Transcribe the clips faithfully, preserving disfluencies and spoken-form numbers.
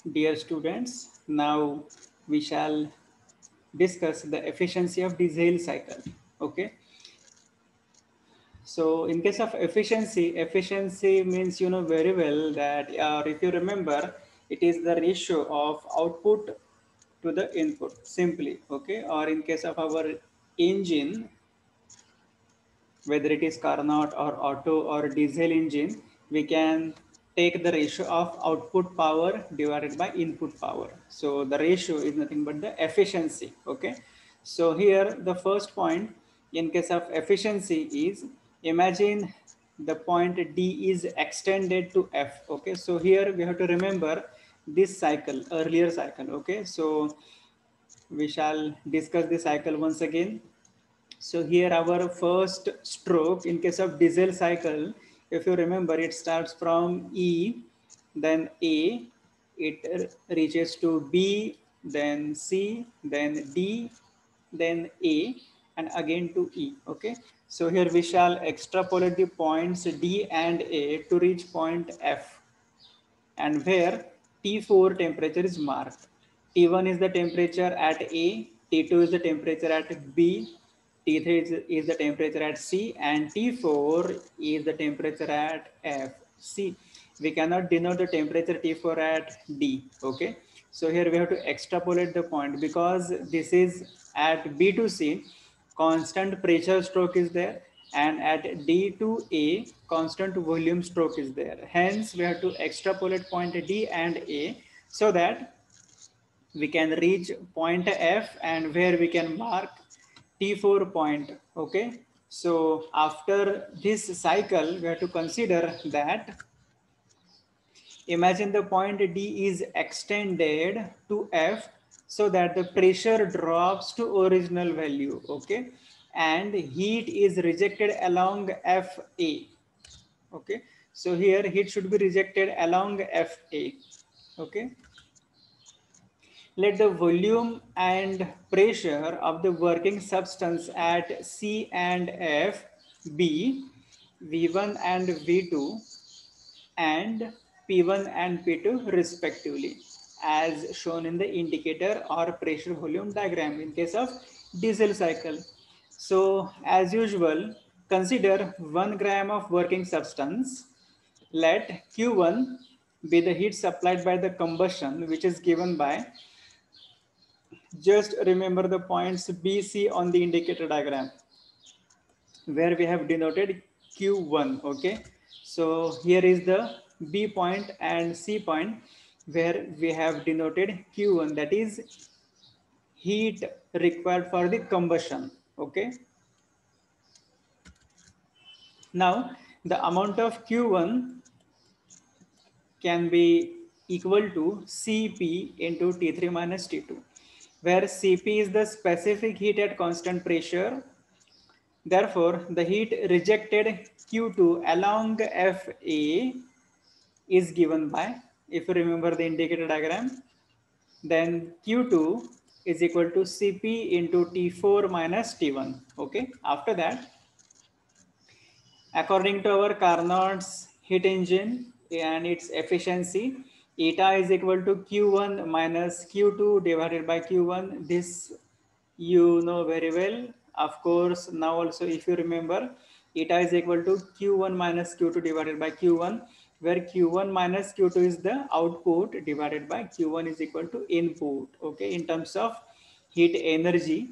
Dear students, now we shall discuss the efficiency of diesel cycle. Okay. So in case of efficiency, efficiency means you know very well that, or if you remember, it is the ratio of output to the input simply. Okay. Or in case of our engine, whether it is Carnot or Otto or diesel engine, we can take the ratio of output power divided by input power. So the ratio is nothing but the efficiency. Okay. So here the first point in case of efficiency is, imagine the point D is extended to F. Okay. So here we have to remember this cycle, earlier cycle. Okay. So we shall discuss the cycle once again. So here our first stroke in case of diesel cycle, if you remember, it starts from E, then A, it reaches to B, then C, then D, then A, and again to E. Okay. So here we shall extrapolate the points D and A to reach point F, and where T four temperature is marked. T one is the temperature at A, T two is the temperature at B, T three is, is the temperature at C, and T four is the temperature at F. C. We cannot denote the temperature T four at D. Okay. So here we have to extrapolate the point, because this is at B to C, constant pressure stroke is there, and at D to A, constant volume stroke is there. Hence, we have to extrapolate point D and A so that we can reach point F, and where we can mark T four point. Okay. So after this cycle, we have to consider that, imagine the point D is extended to F so that the pressure drops to original value. Okay. And heat is rejected along F A. Okay. So here heat should be rejected along F A. Okay. Let the volume and pressure of the working substance at C and F be V one and V two and P one and P two respectively, as shown in the indicator or pressure volume diagram in case of diesel cycle. So as usual, consider one gram of working substance. Let Q one be the heat supplied by the combustion, which is given by, just remember the points B, C on the indicator diagram, where we have denoted Q one. Okay. So here is the B point and C point, where we have denoted Q one, that is heat required for the combustion. Okay. Now the amount of Q one can be equal to C P into T three minus T two, where C P is the specific heat at constant pressure. Therefore, the heat rejected Q two along F A is given by, if you remember the indicator diagram, then Q two is equal to C P into T four minus T one. Okay. After that, according to our Carnot's heat engine and its efficiency, eta is equal to Q one minus Q two divided by Q one. This you know very well. Of course, now also if you remember, eta is equal to Q one minus Q two divided by Q one, where Q one minus Q two is the output divided by Q one is equal to input. Okay, in terms of heat energy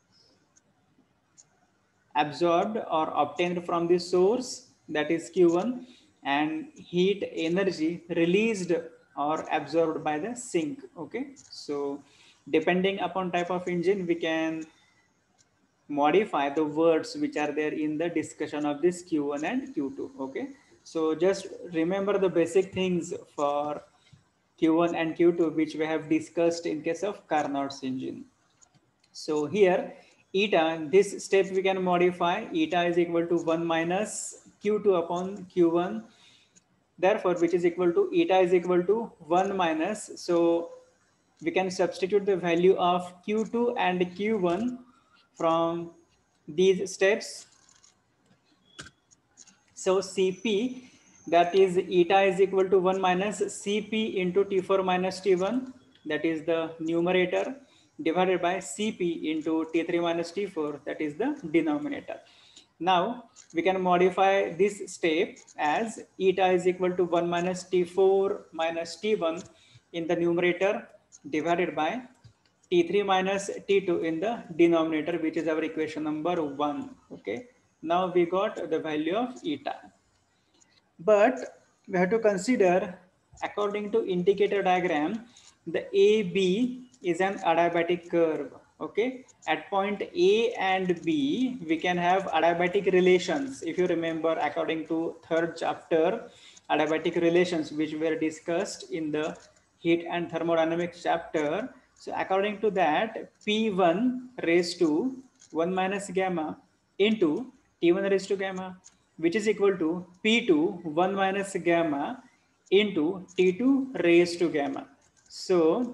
absorbed or obtained from the source, that is Q one, and heat energy released or absorbed by the sink. Okay, so depending upon type of engine, we can modify the words which are there in the discussion of this Q one and Q two. Okay, so just remember the basic things for Q one and Q two which we have discussed in case of Carnot's engine. So here eta, this step we can modify. Eta is equal to one minus Q two upon Q one, therefore which is equal to eta is equal to one minus, so we can substitute the value of Q two and Q one from these steps. So C P, that is eta is equal to one minus Cp into T four minus T one, that is the numerator, divided by Cp into T three minus T four, that is the denominator. Now we can modify this step as eta is equal to one minus T four minus T one in the numerator, divided by T three minus T two in the denominator, which is our equation number one. Okay, now we got the value of eta. But we have to consider, according to indicator diagram, the A B is an adiabatic curve. Okay, at point A and B, we can have adiabatic relations. If you remember, according to third chapter, adiabatic relations, which were discussed in the heat and thermodynamics chapter. So according to that, P one raised to one minus gamma into T one raised to gamma, which is equal to P two one minus gamma into T two raised to gamma. So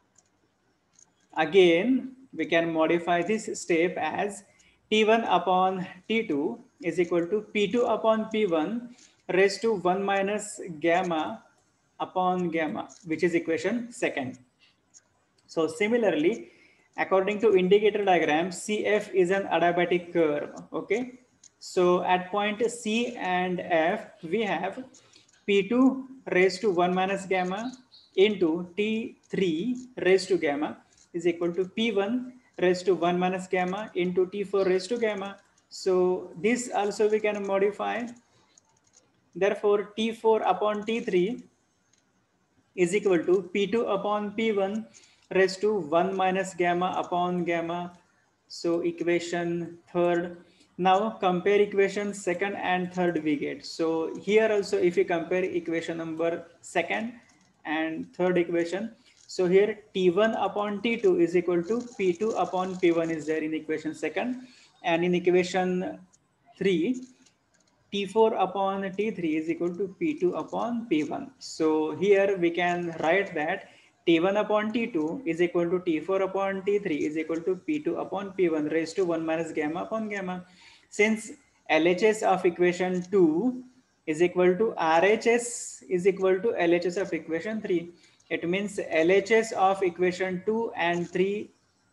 again, we can modify this step as T one upon T two is equal to P two upon P one raised to one minus gamma upon gamma, which is equation second. So similarly, according to indicator diagram, C F is an adiabatic curve. Okay, so at point C and F, we have P two raised to one minus gamma into T three raised to gamma is equal to P one raised to one minus gamma into T four raised to gamma. So this also we can modify. Therefore, T four upon T three is equal to P two upon P one raised to one minus gamma upon gamma. So equation third. Now compare equation second and third we get. So here also, if you compare equation number second and third equation, so here T one upon T two is equal to P two upon P one is there in equation second, and in equation three, T four upon T three is equal to P two upon P one. So here we can write that T one upon T two is equal to T four upon T three is equal to P two upon P one raised to one minus gamma upon gamma. Since L H S of equation two is equal to R H S is equal to L H S of equation three, it means L H S of equation two and three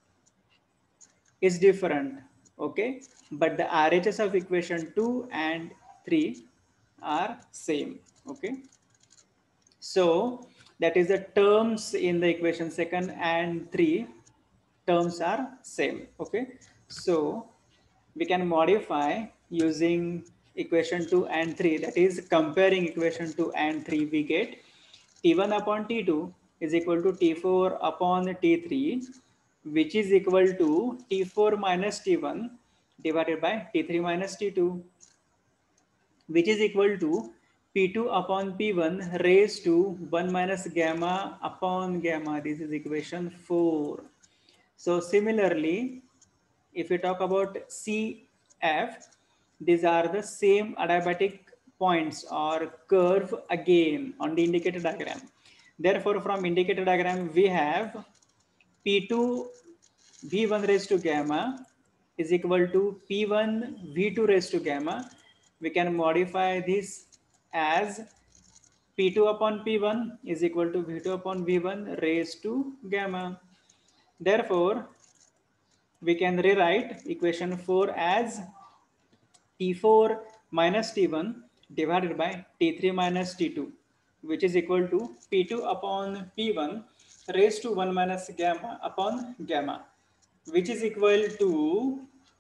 is different. Okay, but the R H S of equation two and three are same. Okay, so that is the terms in the equation second and three terms are same. Okay, so we can modify using equation two and three, that is comparing equation two and three, we get T one upon T two is equal to T four upon T three, which is equal to T four minus T one divided by T three minus T two, which is equal to P two upon P one raised to one minus gamma upon gamma. This is equation four. So similarly, if we talk about C F, these are the same adiabatic points or curve again on the indicator diagram. Therefore, from indicator diagram, we have P two V one raised to gamma is equal to P one V two raised to gamma. We can modify this as P two upon P one is equal to V two upon V one raised to gamma. Therefore, we can rewrite equation four as T four minus T one divided by T three minus T two, which is equal to P two upon P one raised to one minus gamma upon gamma, which is equal to,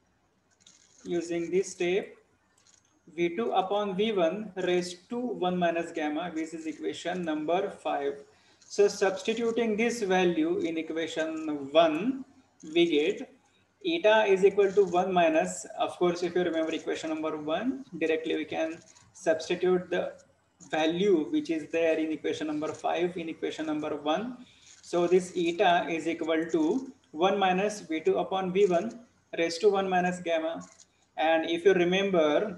using this step, V two upon V one raised to one minus gamma, which is equation number five. So substituting this value in equation one, we get eta is equal to one minus, of course, if you remember equation number one, directly we can substitute the value which is there in equation number five in equation number one. So this eta is equal to one minus V two upon V one raised to one minus gamma. And if you remember,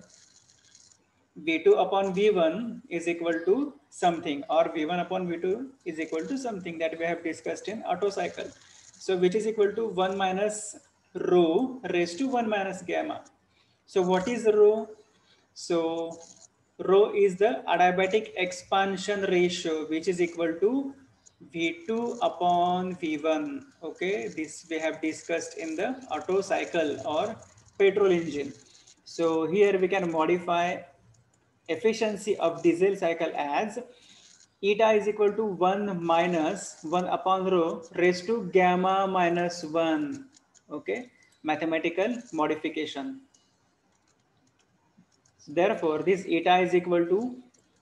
V two upon V one is equal to something, or V one upon V two is equal to something that we have discussed in Otto cycle. So which is equal to one minus rho raised to one minus gamma. So what is rho? So Rho is the adiabatic expansion ratio, which is equal to V two upon V one. Okay, this we have discussed in the Otto cycle or petrol engine. So here we can modify efficiency of diesel cycle as eta is equal to one minus one upon rho raised to gamma minus one. Okay, mathematical modification. So therefore, this eta is equal to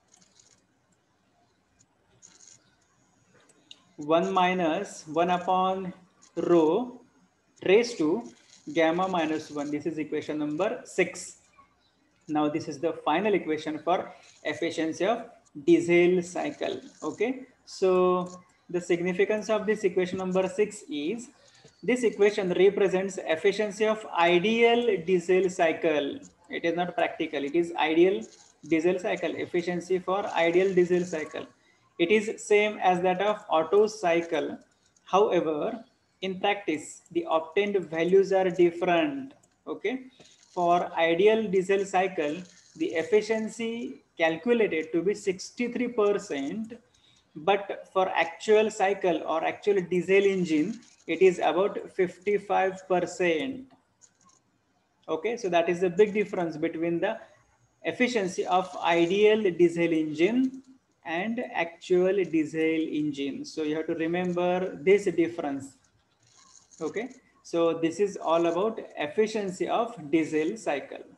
one minus one upon rho raised to gamma minus one. This is equation number six. Now this is the final equation for efficiency of diesel cycle. Okay, so the significance of this equation number six is this equation represents efficiency of ideal diesel cycle. It is not practical, it is ideal diesel cycle, efficiency for ideal diesel cycle. It is same as that of Otto cycle. However, in practice, the obtained values are different. Okay, for ideal diesel cycle, the efficiency calculated to be sixty-three percent, but for actual cycle or actual diesel engine, it is about fifty-five percent. Okay, so that is the big difference between the efficiency of ideal diesel engine and actual diesel engine. So you have to remember this difference. Okay, so this is all about efficiency of diesel cycle.